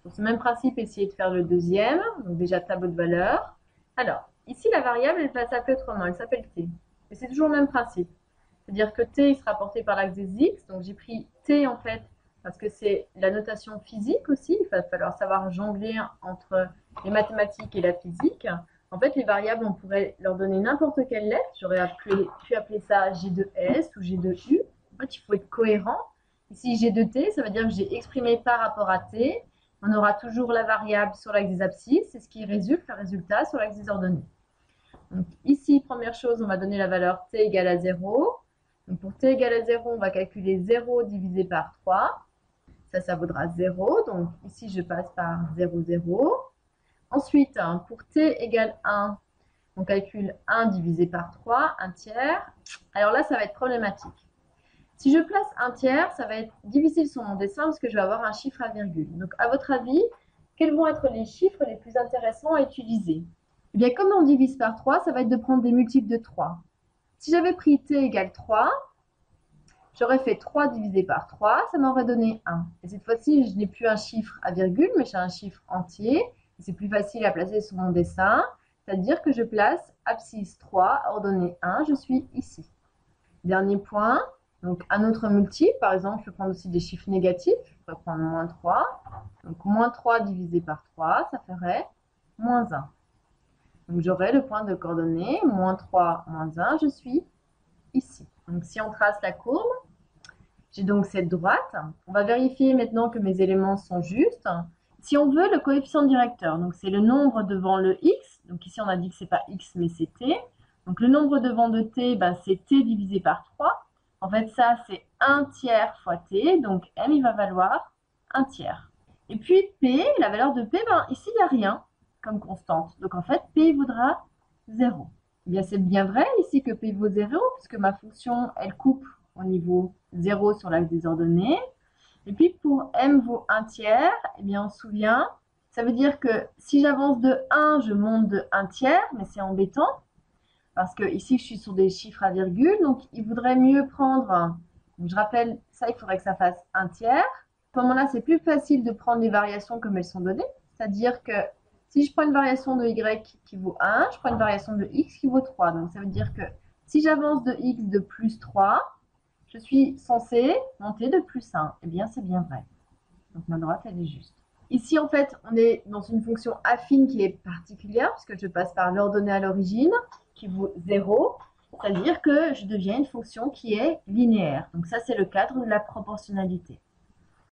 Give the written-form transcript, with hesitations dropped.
Pour ce même principe, essayez de faire le deuxième. Donc déjà, tableau de valeur. Alors, ici, la variable, elle va s'appeler autrement. Elle s'appelle t. Et c'est toujours le même principe. C'est-à-dire que t, il sera porté par l'axe des x. Donc j'ai pris t, en fait, parce que c'est la notation physique aussi. Il va falloir savoir jongler entre les mathématiques et la physique. En fait, les variables, on pourrait leur donner n'importe quelle lettre. J'aurais pu appeler ça G de S ou G de U. En fait, il faut être cohérent. Ici, G de T, ça veut dire que j'ai exprimé par rapport à T. On aura toujours la variable sur l'axe des abscisses, c'est ce qui résulte le résultat sur l'axe des ordonnées. Donc ici, première chose, on va donner la valeur t égale à 0. Donc pour t égale à 0, on va calculer 0 divisé par 3. Ça vaudra 0. Donc ici, je passe par 0, 0. Ensuite, pour t égale 1, on calcule 1 divisé par 3, 1 tiers. Alors là, ça va être problématique. Si je place 1 tiers, ça va être difficile sur mon dessin parce que je vais avoir un chiffre à virgule. Donc, à votre avis, quels vont être les chiffres les plus intéressants à utiliser? Eh bien, comme on divise par 3, ça va être de prendre des multiples de 3. Si j'avais pris t égale 3, j'aurais fait 3 divisé par 3, ça m'aurait donné 1. Et cette fois-ci, je n'ai plus un chiffre à virgule, mais j'ai un chiffre entier. C'est plus facile à placer sur mon dessin. C'est-à-dire que je place abscisse 3, ordonnée 1, je suis ici. Dernier point. Donc, un autre multiple, par exemple, je peux prendre aussi des chiffres négatifs. Je pourrais prendre moins 3. Donc, moins 3 divisé par 3, ça ferait moins 1. Donc, j'aurai le point de coordonnée, moins 3, moins 1, je suis ici. Donc, si on trace la courbe, j'ai donc cette droite. On va vérifier maintenant que mes éléments sont justes. Si on veut, le coefficient directeur, donc c'est le nombre devant le x. Donc, ici, on a dit que ce n'est pas x, mais c'est t. Donc, le nombre devant de t, c'est t divisé par 3. En fait, ça, c'est 1 tiers fois t. Donc, m, il va valoir 1 tiers. Et puis, p, la valeur de p, ici, il n'y a rien comme constante. Donc, en fait, p vaudra 0. Eh bien, c'est bien vrai ici que p vaut 0, puisque ma fonction, elle coupe au niveau 0 sur l'axe des ordonnées. Et puis, pour m vaut 1 tiers, eh bien, on se souvient, ça veut dire que si j'avance de 1, je monte de 1 tiers, mais c'est embêtant. Parce que ici, je suis sur des chiffres à virgule, donc il vaudrait mieux prendre, donc je rappelle, ça, il faudrait que ça fasse 1 tiers. À ce moment-là, c'est plus facile de prendre les variations comme elles sont données. C'est-à-dire que si je prends une variation de y qui vaut 1, je prends une variation de x qui vaut 3. Donc ça veut dire que si j'avance de x de plus 3, je suis censée monter de plus 1. Eh bien, c'est bien vrai. Donc ma droite, elle est juste. Ici, en fait, on est dans une fonction affine qui est particulière, puisque je passe par l'ordonnée à l'origine, qui vaut 0, c'est-à-dire que je deviens une fonction qui est linéaire. Donc ça, c'est le cadre de la proportionnalité.